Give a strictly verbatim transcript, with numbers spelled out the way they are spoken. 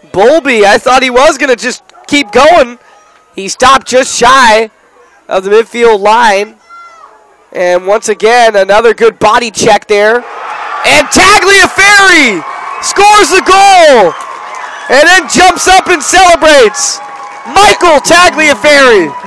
Bolby, I thought he was going to just keep going. He stopped just shy of the midfield line. And once again, another good body check there. And Tagliaferri scores the goal and then jumps up and celebrates. Michael Tagliaferri.